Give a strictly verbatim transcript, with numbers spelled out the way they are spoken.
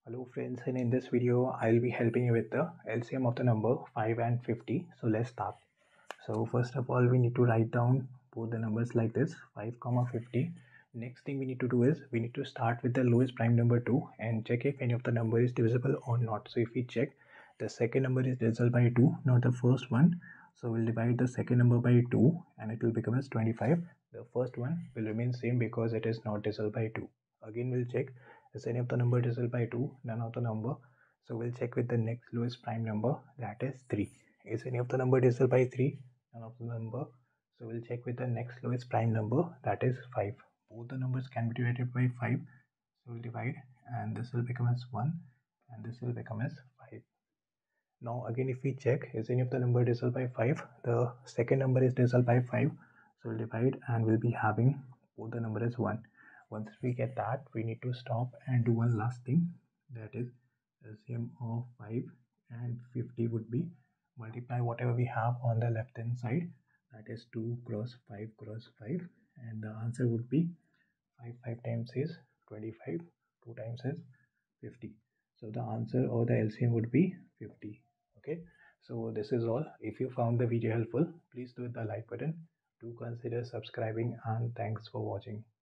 Hello friends, and in this video I'll be helping you with the L C M of the number five and fifty. So let's start. So first of all, we need to write down both the numbers like this, five comma fifty. Next thing we need to do is we need to start with the lowest prime number two and check if any of the number is divisible or not. So if we check, the second number is divisible by two, not the first one. So we'll divide the second number by two and it will become as twenty-five. The first one will remain same because it is not divisible by two. Again we'll check, is any of the number divisible by two? None of the number. So we'll check with the next lowest prime number, that is three. Is any of the number divisible by three? None of the number. So we'll check with the next lowest prime number, that is five. Both the numbers can be divided by five. So we'll divide and this will become as one and this will become as five. Now again if we check, is any of the number divisible by five? The second number is divisible by five. So we'll divide and we'll be having both the number as one. Once we get that, we need to stop and do one last thing, that is L C M of five and fifty would be multiply whatever we have on the left hand side, that is two cross five cross five, and the answer would be five five times is twenty-five, two times is fifty. So the answer or the L C M would be fifty. Okay, so this is all. If you found the video helpful, please do hit the like button. Do consider subscribing and thanks for watching.